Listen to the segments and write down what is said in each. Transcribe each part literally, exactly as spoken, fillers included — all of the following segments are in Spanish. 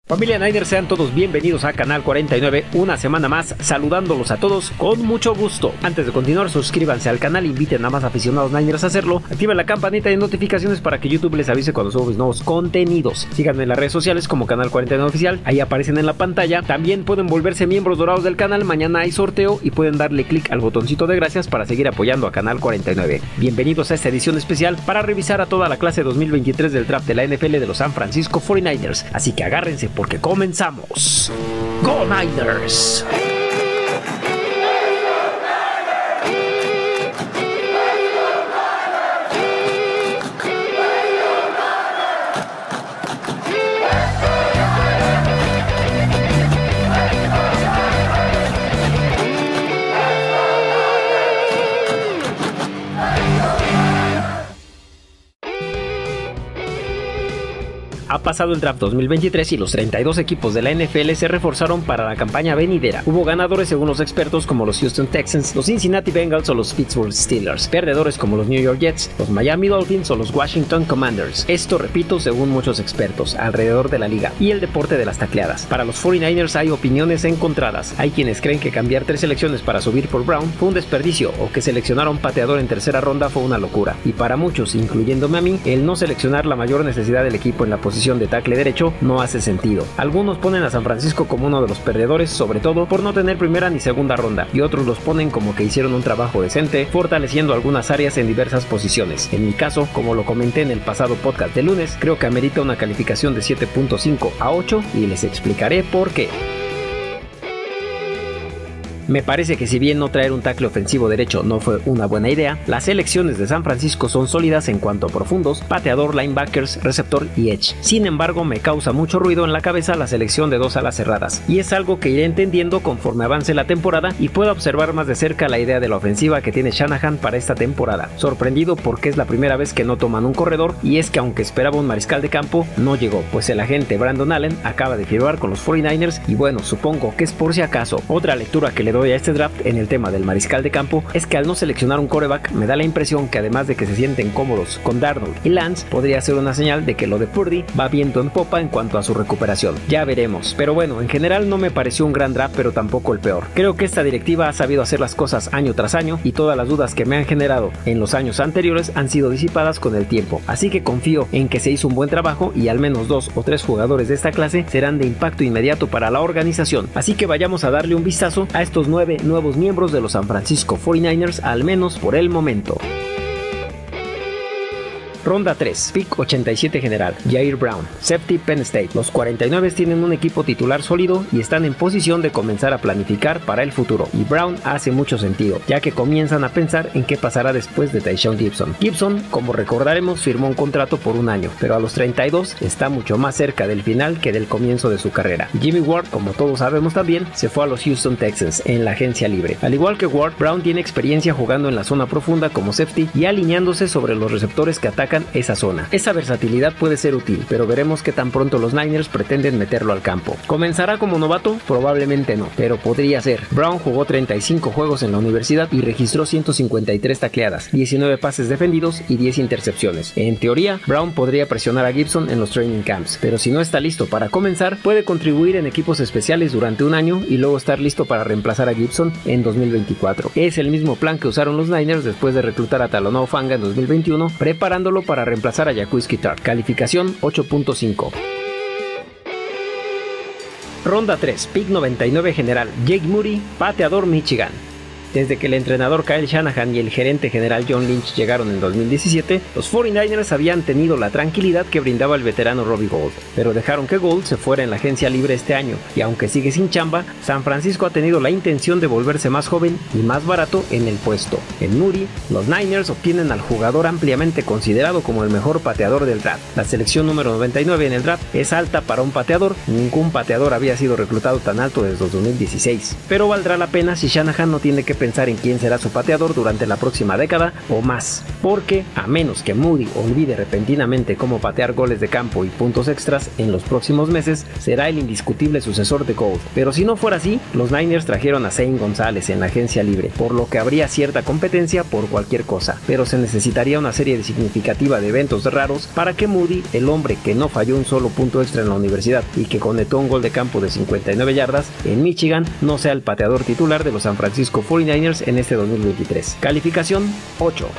Familia Niners, sean todos bienvenidos a Canal cuarenta y nueve, una semana más saludándolos a todos con mucho gusto. Antes de continuar, suscríbanse al canal, inviten a más aficionados Niners a hacerlo, activen la campanita de notificaciones para que YouTube les avise cuando subo nuevos contenidos. Síganme en las redes sociales como Canal cuarenta y nueve Oficial, ahí aparecen en la pantalla. También pueden volverse miembros dorados del canal, mañana hay sorteo y pueden darle clic al botoncito de gracias para seguir apoyando a Canal cuarenta y nueve. Bienvenidos a esta edición especial para revisar a toda la clase dos mil veintitrés del draft de la N F L de los San Francisco cuarenta y nueve ers, así que agárrense porque comenzamos. ¡Go Niners! Ha pasado el draft dos mil veintitrés y los treinta y dos equipos de la N F L se reforzaron para la campaña venidera. Hubo ganadores según los expertos como los Houston Texans, los Cincinnati Bengals o los Pittsburgh Steelers, perdedores como los New York Jets, los Miami Dolphins o los Washington Commanders. Esto, repito, según muchos expertos alrededor de la liga y el deporte de las tacleadas. Para los cuarenta y nueve ers hay opiniones encontradas. Hay quienes creen que cambiar tres selecciones para subir por Brown fue un desperdicio, o que seleccionar a un pateador en tercera ronda fue una locura. Y para muchos, incluyéndome a mí, el no seleccionar la mayor necesidad del equipo en la posición de tackle derecho no hace sentido. Algunos ponen a San Francisco como uno de los perdedores, sobre todo por no tener primera ni segunda ronda, y otros los ponen como que hicieron un trabajo decente, fortaleciendo algunas áreas en diversas posiciones. En mi caso, como lo comenté en el pasado podcast de lunes, creo que amerita una calificación de siete punto cinco a ocho y les explicaré por qué. Me parece que si bien no traer un tackle ofensivo derecho no fue una buena idea, las selecciones de San Francisco son sólidas en cuanto a profundos, pateador, linebackers, receptor y edge. Sin embargo, me causa mucho ruido en la cabeza la selección de dos alas cerradas, y es algo que iré entendiendo conforme avance la temporada y pueda observar más de cerca la idea de la ofensiva que tiene Shanahan para esta temporada. Sorprendido porque es la primera vez que no toman un corredor, y es que aunque esperaba un mariscal de campo, no llegó, pues el agente Brandon Allen acaba de firmar con los cuarenta y nueve ers y bueno, supongo que es por si acaso. Otra lectura que le doy a este draft en el tema del mariscal de campo es que al no seleccionar un quarterback me da la impresión que además de que se sienten cómodos con Darnold y Lance, podría ser una señal de que lo de Purdy va viento en popa en cuanto a su recuperación. Ya veremos, pero bueno, en general no me pareció un gran draft, pero tampoco el peor. Creo que esta directiva ha sabido hacer las cosas año tras año y todas las dudas que me han generado en los años anteriores han sido disipadas con el tiempo, así que confío en que se hizo un buen trabajo y al menos dos o tres jugadores de esta clase serán de impacto inmediato para la organización, así que vayamos a darle un vistazo a estos nueve nuevos miembros de los San Francisco cuarenta y nueve ers, al menos por el momento. Ronda tres, pick ochenta y siete general, Jair Brown, safety, Penn State. Los cuarenta y nueve tienen un equipo titular sólido y están en posición de comenzar a planificar para el futuro, y Brown hace mucho sentido, ya que comienzan a pensar en qué pasará después de Tyshawn Gibson. Gibson, como recordaremos, firmó un contrato por un año, pero a los treinta y dos está mucho más cerca del final que del comienzo de su carrera. Jimmy Ward, como todos sabemos también, se fue a los Houston Texans en la agencia libre. Al igual que Ward, Brown tiene experiencia jugando en la zona profunda como safety y alineándose sobre los receptores que atacan esa zona. Esa versatilidad puede ser útil, pero veremos que tan pronto los Niners pretenden meterlo al campo. ¿Comenzará como novato? Probablemente no, pero podría ser. Brown jugó treinta y cinco juegos en la universidad y registró ciento cincuenta y tres tacleadas, diecinueve pases defendidos y diez intercepciones. En teoría, Brown podría presionar a Gibson en los training camps, pero si no está listo para comenzar, puede contribuir en equipos especiales durante un año y luego estar listo para reemplazar a Gibson en dos mil veinticuatro. Es el mismo plan que usaron los Niners después de reclutar a Talanoa Hufanga en dos mil veintiuno, preparándolo para reemplazar a Jaquiski Tartt. Calificación ocho punto cinco. Ronda tres, pick noventa y nueve general, Jake Moody, pateador, Michigan. Desde que el entrenador Kyle Shanahan y el gerente general John Lynch llegaron en dos mil diecisiete, los cuarenta y nueve ers habían tenido la tranquilidad que brindaba el veterano Robbie Gould, pero dejaron que Gould se fuera en la agencia libre este año, y aunque sigue sin chamba, San Francisco ha tenido la intención de volverse más joven y más barato en el puesto. En Moody, los Niners obtienen al jugador ampliamente considerado como el mejor pateador del draft. La selección número noventa y nueve en el draft es alta para un pateador, ningún pateador había sido reclutado tan alto desde dos mil dieciséis, pero valdrá la pena si Shanahan no tiene que pensar pensar en quién será su pateador durante la próxima década o más, porque a menos que Moody olvide repentinamente cómo patear goles de campo y puntos extras en los próximos meses, será el indiscutible sucesor de Gould. Pero si no fuera así, los Niners trajeron a Zane González en la agencia libre, por lo que habría cierta competencia por cualquier cosa, pero se necesitaría una serie significativa de eventos raros para que Moody, el hombre que no falló un solo punto extra en la universidad y que conectó un gol de campo de cincuenta y nueve yardas en Michigan, no sea el pateador titular de los San Francisco cuarenta y nueve ers en este dos mil veintitrés. Calificación ocho.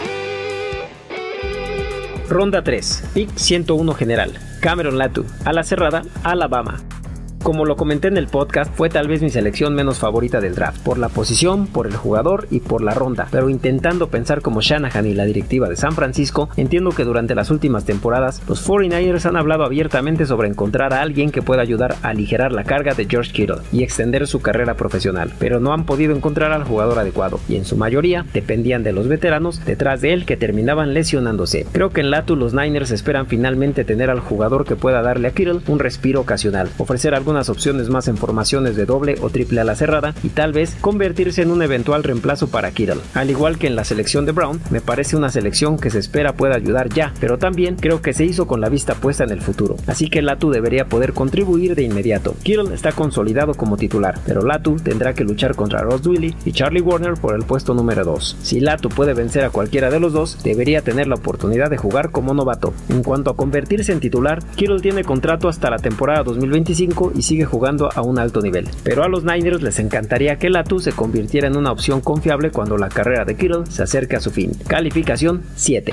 Ronda tres, pick ciento uno general, Cameron Latu, ala cerrada, Alabama. Como lo comenté en el podcast, fue tal vez mi selección menos favorita del draft, por la posición, por el jugador y por la ronda, pero intentando pensar como Shanahan y la directiva de San Francisco, entiendo que durante las últimas temporadas, los cuarenta y nueve ers han hablado abiertamente sobre encontrar a alguien que pueda ayudar a aligerar la carga de George Kittle y extender su carrera profesional, pero no han podido encontrar al jugador adecuado, y en su mayoría dependían de los veteranos detrás de él que terminaban lesionándose. Creo que en Latu los Niners esperan finalmente tener al jugador que pueda darle a Kittle un respiro ocasional, ofrecer algo algunas opciones más en formaciones de doble o triple ala cerrada y tal vez convertirse en un eventual reemplazo para Kittle. Al igual que en la selección de Brown, me parece una selección que se espera pueda ayudar ya, pero también creo que se hizo con la vista puesta en el futuro, así que Latu debería poder contribuir de inmediato. Kittle está consolidado como titular, pero Latu tendrá que luchar contra Ross Dwelley y Charlie Woerner por el puesto número dos. Si Latu puede vencer a cualquiera de los dos, debería tener la oportunidad de jugar como novato. En cuanto a convertirse en titular, Kittle tiene contrato hasta la temporada dos mil veinticinco y sigue jugando a un alto nivel, pero a los Niners les encantaría que Latu se convirtiera en una opción confiable cuando la carrera de Kittle se acerque a su fin. Calificación siete.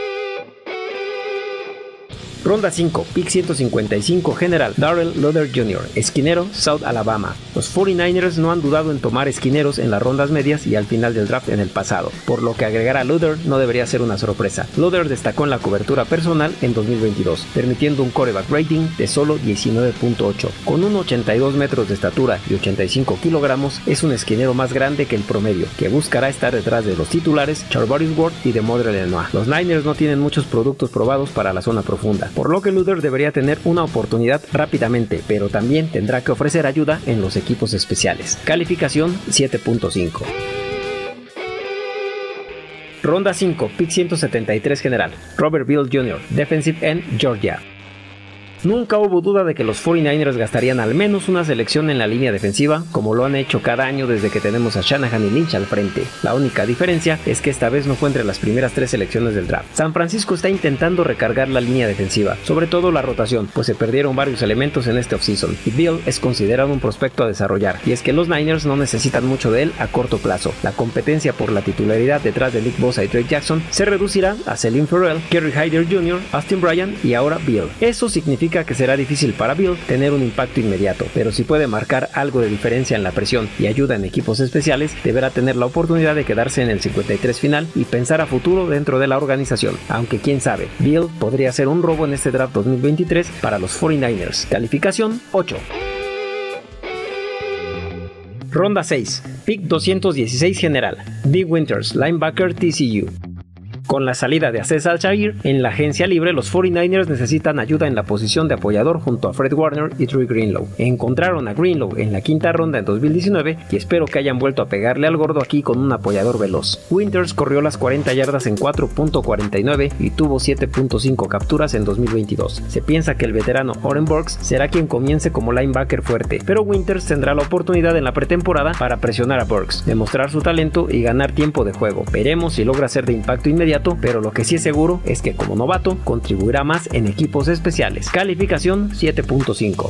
Ronda cinco, pick ciento cincuenta y cinco general, Darrell Luter junior, esquinero, South Alabama. Los cuarenta y nueve ers no han dudado en tomar esquineros en las rondas medias y al final del draft en el pasado, por lo que agregar a Luter no debería ser una sorpresa. Luter destacó en la cobertura personal en dos mil veintidós, permitiendo un quarterback rating de solo diecinueve punto ocho. Con un ochenta y dos metros de estatura y ochenta y cinco kilogramos, es un esquinero más grande que el promedio, que buscará estar detrás de los titulares Charvarius Ward y de Modre Lenoir. Los Niners no tienen muchos productos probados para la zona profunda, por lo que Luter debería tener una oportunidad rápidamente, pero también tendrá que ofrecer ayuda en los equipos especiales. Calificación siete punto cinco. Ronda cinco, pick ciento setenta y tres general, Robert Beal junior, defensive end, Georgia. Nunca hubo duda de que los cuarenta y nueve ers gastarían al menos una selección en la línea defensiva, como lo han hecho cada año desde que tenemos a Shanahan y Lynch al frente. La única diferencia es que esta vez no fue entre las primeras tres selecciones del draft. San Francisco está intentando recargar la línea defensiva, sobre todo la rotación, pues se perdieron varios elementos en este offseason, y Beal es considerado un prospecto a desarrollar, y es que los Niners no necesitan mucho de él a corto plazo. La competencia por la titularidad detrás de Nick Bosa y Drake Jackson se reducirá a Clelin Ferrell, Kerry Hyder junior, Austin Bryant y ahora Beal. Eso significa que será difícil para Beal tener un impacto inmediato, pero si puede marcar algo de diferencia en la presión y ayuda en equipos especiales, deberá tener la oportunidad de quedarse en el cincuenta y tres final y pensar a futuro dentro de la organización, aunque quién sabe, Beal podría ser un robo en este draft dos mil veintitrés para los cuarenta y nueve ers. Calificación ocho. Ronda seis, pick doscientos dieciséis general, Dee Winters, linebacker, T C U. Con la salida de Azeez Al-Shaair en la agencia libre, los cuarenta y nueve ers necesitan ayuda en la posición de apoyador junto a Fred Warner y Dre Greenlow. Encontraron a Greenlow en la quinta ronda en dos mil diecinueve y espero que hayan vuelto a pegarle al gordo aquí con un apoyador veloz. Winters corrió las cuarenta yardas en cuatro punto cuarenta y nueve y tuvo siete punto cinco capturas en dos mil veintidós. Se piensa que el veterano Oren Burks será quien comience como linebacker fuerte, pero Winters tendrá la oportunidad en la pretemporada para presionar a Burks, demostrar su talento y ganar tiempo de juego. Veremos si logra ser de impacto inmediato, pero lo que sí es seguro es que como novato contribuirá más en equipos especiales. Calificación siete punto cinco.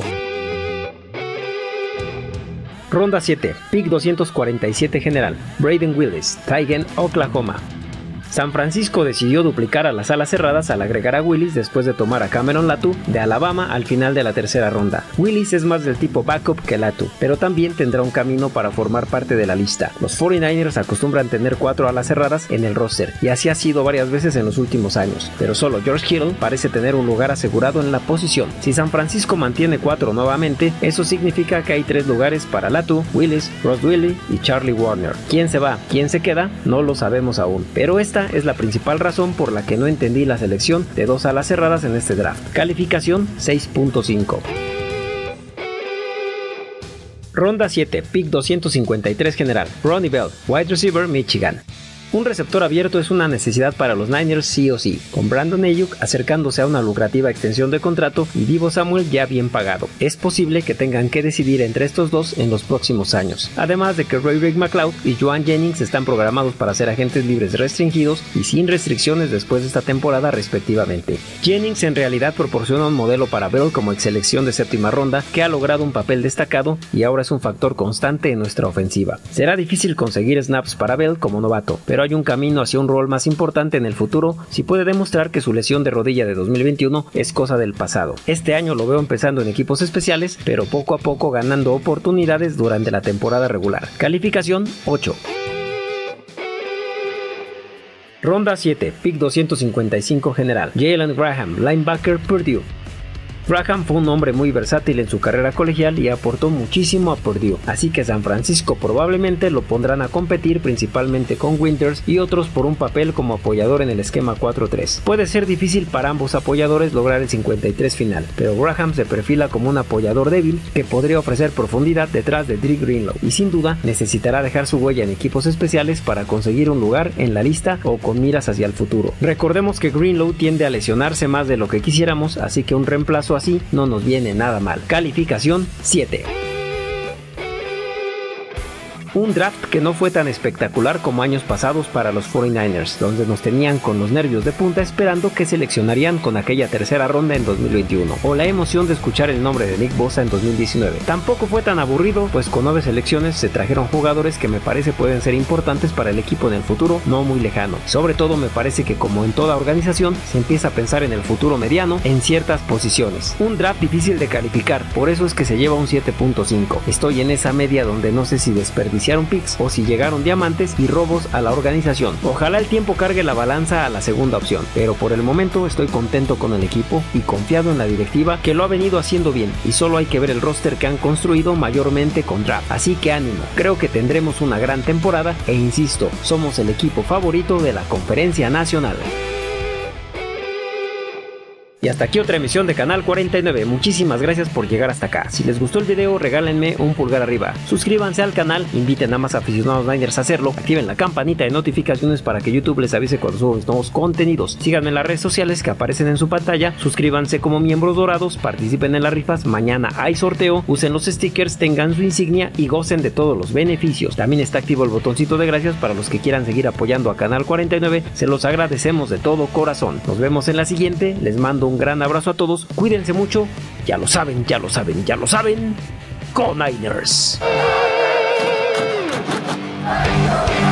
Ronda siete, pick doscientos cuarenta y siete general, Brayden Willis, tight end, Oklahoma. San Francisco decidió duplicar a las alas cerradas al agregar a Willis después de tomar a Cameron Latu de Alabama al final de la tercera ronda. Willis es más del tipo backup que Latu, pero también tendrá un camino para formar parte de la lista. Los cuarenta y nueve ers acostumbran tener cuatro alas cerradas en el roster, y así ha sido varias veces en los últimos años, pero solo George Kittle parece tener un lugar asegurado en la posición. Si San Francisco mantiene cuatro nuevamente, eso significa que hay tres lugares para Latu, Willis, Ross Dwelley y Charlie Woerner. ¿Quién se va? ¿Quién se queda? No lo sabemos aún, pero esta es la principal razón por la que no entendí la selección de dos alas cerradas en este draft. Calificación seis punto cinco. Ronda siete, pick doscientos cincuenta y tres general, Ronnie Bell, wide receiver, Michigan. Un receptor abierto es una necesidad para los Niners sí o sí, con Brandon Ayuk acercándose a una lucrativa extensión de contrato y Deebo Samuel ya bien pagado. Es posible que tengan que decidir entre estos dos en los próximos años, además de que Ray Rick McLeod y Joan Jennings están programados para ser agentes libres restringidos y sin restricciones después de esta temporada respectivamente. Jennings en realidad proporciona un modelo para Bell como ex selección de séptima ronda que ha logrado un papel destacado y ahora es un factor constante en nuestra ofensiva. Será difícil conseguir snaps para Bell como novato, pero hay un camino hacia un rol más importante en el futuro si puede demostrar que su lesión de rodilla de dos mil veintiuno es cosa del pasado. Este año lo veo empezando en equipos especiales, pero poco a poco ganando oportunidades durante la temporada regular. Calificación ocho. Ronda siete, pick doscientos cincuenta y cinco general, Jalen Graham, linebacker, Purdue. Graham fue un hombre muy versátil en su carrera colegial y aportó muchísimo a Purdue, así que San Francisco probablemente lo pondrán a competir principalmente con Winters y otros por un papel como apoyador en el esquema cuatro tres. Puede ser difícil para ambos apoyadores lograr el cincuenta y tres final, pero Graham se perfila como un apoyador débil que podría ofrecer profundidad detrás de Dre Greenlaw y sin duda necesitará dejar su huella en equipos especiales para conseguir un lugar en la lista o con miras hacia el futuro. Recordemos que Greenlaw tiende a lesionarse más de lo que quisiéramos, así que un reemplazo así no nos viene nada mal. Calificación siete. Un draft que no fue tan espectacular como años pasados para los cuarenta y nueve ers, donde nos tenían con los nervios de punta esperando que seleccionarían con aquella tercera ronda en dos mil veintiuno, o la emoción de escuchar el nombre de Nick Bosa en dos mil diecinueve. Tampoco fue tan aburrido, pues con nueve selecciones se trajeron jugadores que me parece pueden ser importantes para el equipo en el futuro no muy lejano. Sobre todo me parece que como en toda organización se empieza a pensar en el futuro mediano en ciertas posiciones. Un draft difícil de calificar, por eso es que se lleva un siete punto cinco. Estoy en esa media donde no sé si desperdiciar picks o si llegaron diamantes y robos a la organización. Ojalá el tiempo cargue la balanza a la segunda opción, pero por el momento estoy contento con el equipo y confiado en la directiva que lo ha venido haciendo bien y solo hay que ver el roster que han construido mayormente con draft. Así que ánimo, creo que tendremos una gran temporada e insisto, somos el equipo favorito de la Conferencia Nacional. Y hasta aquí otra emisión de Canal cuarenta y nueve, muchísimas gracias por llegar hasta acá. Si les gustó el video, regálenme un pulgar arriba, suscríbanse al canal, inviten a más aficionados Niners a hacerlo, activen la campanita de notificaciones para que YouTube les avise cuando subo mis nuevos contenidos, síganme en las redes sociales que aparecen en su pantalla, suscríbanse como miembros dorados, participen en las rifas, mañana hay sorteo, usen los stickers, tengan su insignia y gocen de todos los beneficios. También está activo el botoncito de gracias para los que quieran seguir apoyando a Canal cuarenta y nueve, se los agradecemos de todo corazón. Nos vemos en la siguiente, les mando un Un gran abrazo a todos, cuídense mucho, ya lo saben, ya lo saben, ya lo saben, Go Niners.